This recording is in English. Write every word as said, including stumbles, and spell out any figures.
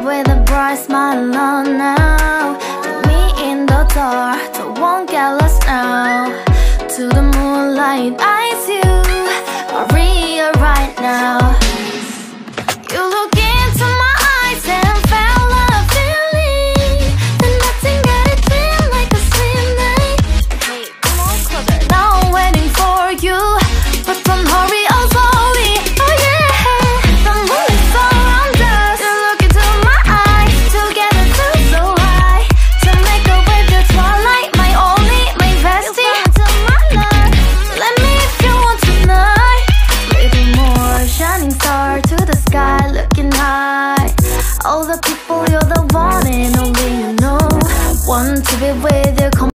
with a bright smile on now. Take me in the dark, so won't get lost now. To the moonlight, eyes you are real right now. You look into my eyes and felt a feeling that nothing got it feel like a slim night. Hey, come on closer. Now I'm waiting for you, but don't hurry, oh slowly. Oh yeah, the moon is around us. You look into my eyes, together feel so high. To make a way the twilight, my only, my bestie. You fell into my love, let me if you want tonight. Little more shining star to the sky, looking high. All the people, you're the one and only you know. Want to be with you.